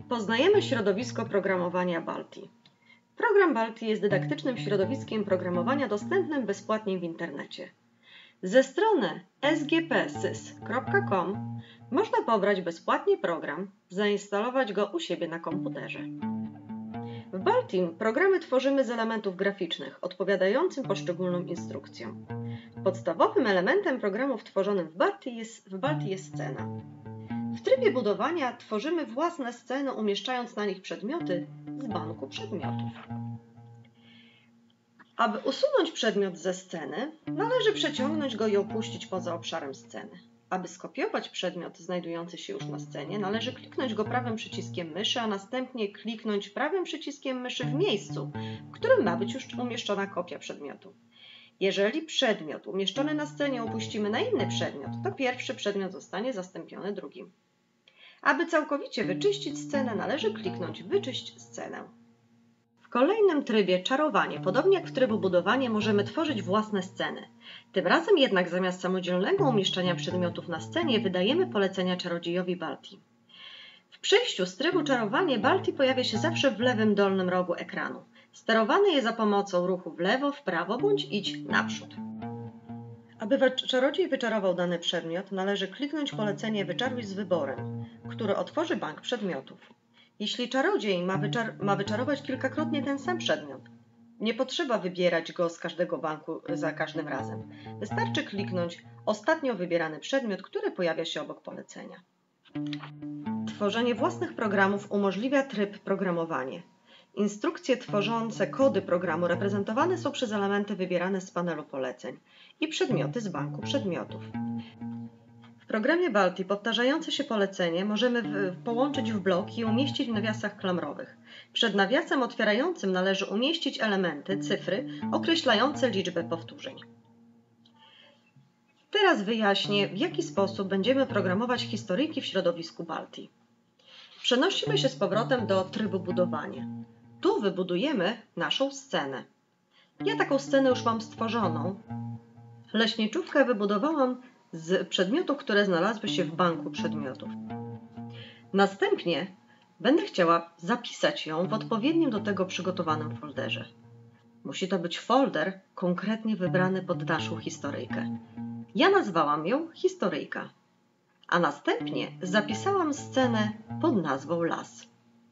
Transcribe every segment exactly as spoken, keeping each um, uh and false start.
Poznajemy środowisko programowania Balti. Program Balti jest dydaktycznym środowiskiem programowania dostępnym bezpłatnie w internecie. Ze strony s g p sys kropka com można pobrać bezpłatnie program, zainstalować go u siebie na komputerze. W Balti programy tworzymy z elementów graficznych, odpowiadającym poszczególnym instrukcjom. Podstawowym elementem programów tworzonych w Balti jest, w Balti jest scena. W trybie budowania tworzymy własne sceny, umieszczając na nich przedmioty z banku przedmiotów. Aby usunąć przedmiot ze sceny, należy przeciągnąć go i opuścić poza obszarem sceny. Aby skopiować przedmiot znajdujący się już na scenie, należy kliknąć go prawym przyciskiem myszy, a następnie kliknąć prawym przyciskiem myszy w miejscu, w którym ma być już umieszczona kopia przedmiotu. Jeżeli przedmiot umieszczony na scenie opuścimy na inny przedmiot, to pierwszy przedmiot zostanie zastąpiony drugim. Aby całkowicie wyczyścić scenę, należy kliknąć Wyczyść scenę. W kolejnym trybie Czarowanie, podobnie jak w trybu Budowanie, możemy tworzyć własne sceny. Tym razem jednak zamiast samodzielnego umieszczania przedmiotów na scenie wydajemy polecenia czarodziejowi Balti. W przejściu z trybu Czarowanie Balti pojawia się zawsze w lewym dolnym rogu ekranu. Sterowany jest za pomocą ruchu w lewo, w prawo bądź idź naprzód. Aby czarodziej wyczarował dany przedmiot, należy kliknąć polecenie Wyczaruj z wyborem, które otworzy bank przedmiotów. Jeśli czarodziej ma, wyczar ma wyczarować kilkakrotnie ten sam przedmiot, nie potrzeba wybierać go z każdego banku za każdym razem. Wystarczy kliknąć ostatnio wybierany przedmiot, który pojawia się obok polecenia. Tworzenie własnych programów umożliwia tryb Programowanie. Instrukcje tworzące kody programu reprezentowane są przez elementy wybierane z panelu poleceń i przedmioty z banku przedmiotów. W programie Balti powtarzające się polecenie możemy w, połączyć w blok i umieścić w nawiasach klamrowych. Przed nawiasem otwierającym należy umieścić elementy, cyfry określające liczbę powtórzeń. Teraz wyjaśnię, w jaki sposób będziemy programować historyjki w środowisku Balti. Przenosimy się z powrotem do trybu Budowanie. Tu wybudujemy naszą scenę. Ja taką scenę już mam stworzoną. Leśniczówkę wybudowałam z przedmiotów, które znalazły się w banku przedmiotów. Następnie będę chciała zapisać ją w odpowiednim do tego przygotowanym folderze. Musi to być folder konkretnie wybrany pod naszą historyjkę. Ja nazwałam ją historyjka, a następnie zapisałam scenę pod nazwą las.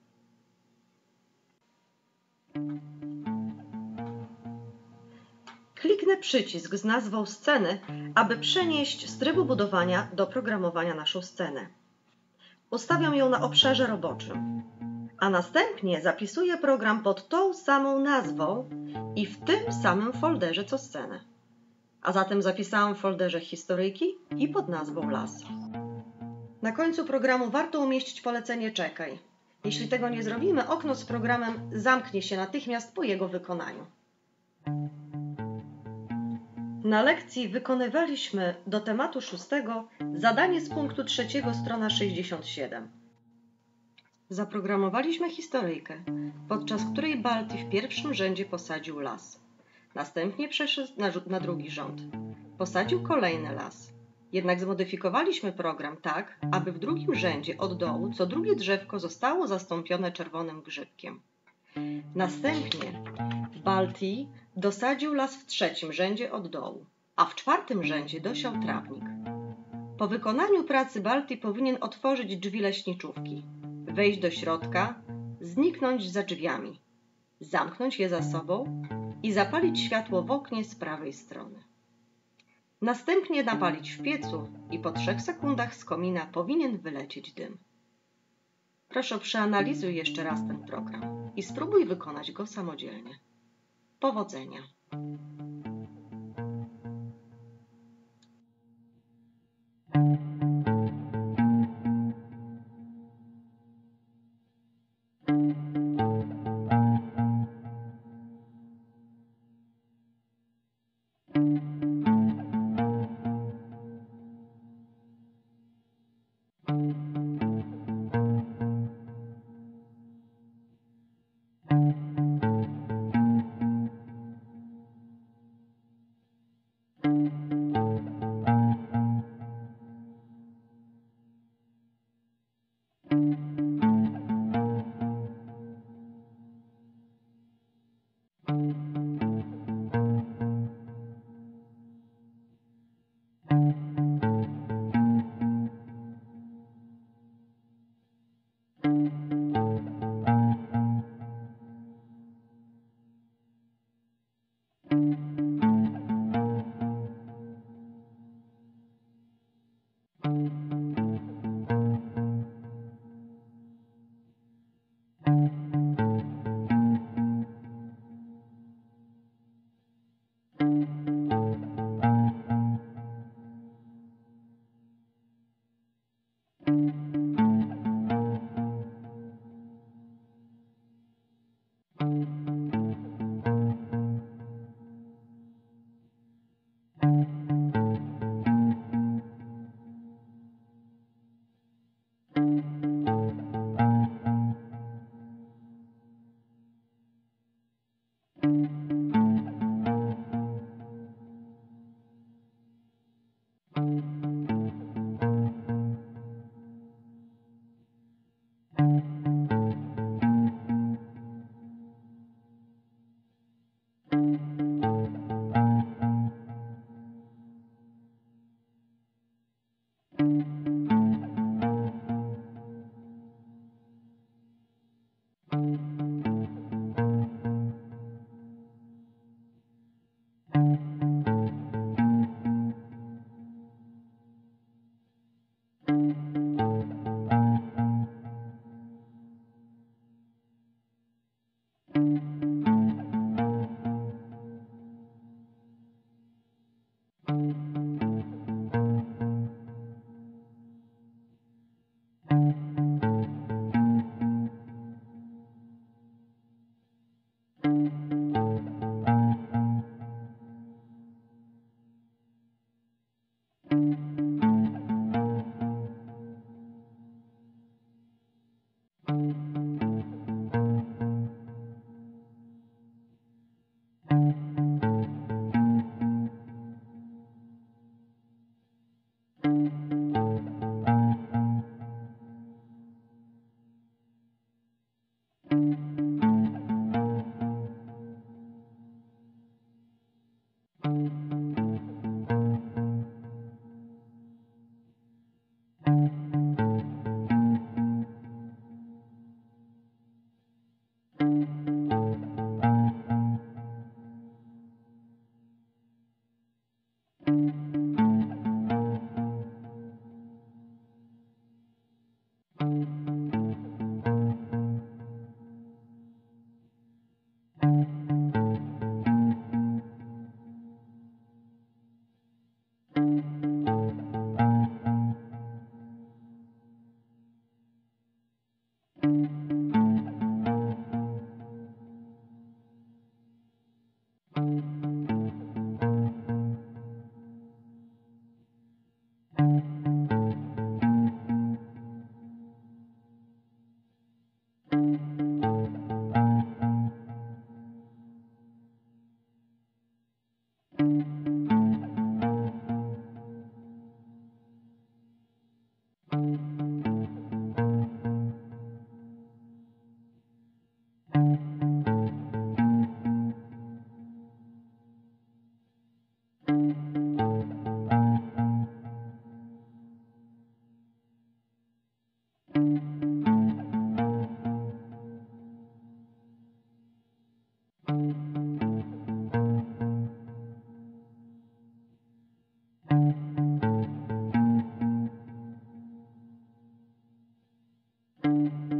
Kliknę przycisk z nazwą sceny, aby przenieść z trybu budowania do programowania naszą scenę. Ustawiam ją na obszarze roboczym, a następnie zapisuję program pod tą samą nazwą i w tym samym folderze co scenę. A zatem zapisałam w folderze historyjki i pod nazwą las. Na końcu programu warto umieścić polecenie Czekaj. Jeśli tego nie zrobimy, okno z programem zamknie się natychmiast po jego wykonaniu. Na lekcji wykonywaliśmy do tematu szóstego zadanie z punktu trzeciego, strona sześćdziesiąt siedem. Zaprogramowaliśmy historyjkę, podczas której Balti w pierwszym rzędzie posadził las. Następnie przeszedł na, na drugi rząd. Posadził kolejny las. Jednak zmodyfikowaliśmy program tak, aby w drugim rzędzie od dołu co drugie drzewko zostało zastąpione czerwonym grzybkiem. Następnie Balti dosadził las w trzecim rzędzie od dołu, a w czwartym rzędzie dosiał trawnik. Po wykonaniu pracy Balti powinien otworzyć drzwi leśniczówki, wejść do środka, zniknąć za drzwiami, zamknąć je za sobą i zapalić światło w oknie z prawej strony. Następnie napalić w piecu i po trzech sekundach z komina powinien wylecieć dym. Proszę, przeanalizuj jeszcze raz ten program i spróbuj wykonać go samodzielnie. Powodzenia! Thank you.